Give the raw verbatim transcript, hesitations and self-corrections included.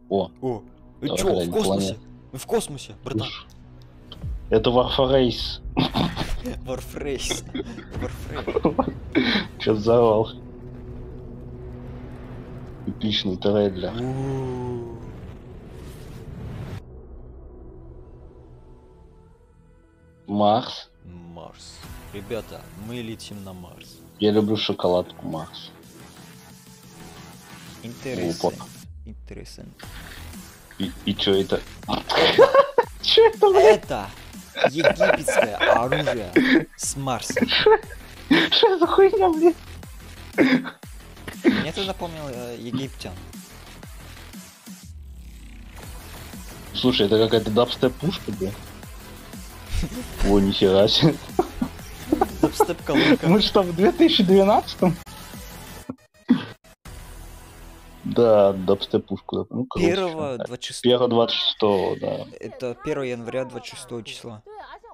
О, О, вы давай чё, в куда-нибудь космосе? планету. Мы в космосе, братан. Уж. Это Warface. Warface. Warface. Чё взорвал? Эпичный трейлер. У-у-у. Марс. Марс. Ребята, мы летим на Марс. Я люблю шоколадку Марс. Интересно. Опа. Интересно. И, и чё это? Чё это, блядь? Это египетское оружие с Марса. Что за хуйня, блядь? Мне это напомнило э, египтян. Слушай, это какая-то дабстеп пушка, блядь. О, нихера себе. Дабстеп колонка. Мы что, в две тысячи двенадцатом? Да, дабстеп пушку. Ну, короче, Первого да. двадцать шестого. Первого двадцать шестого, да. Это первого января двадцать шестого числа.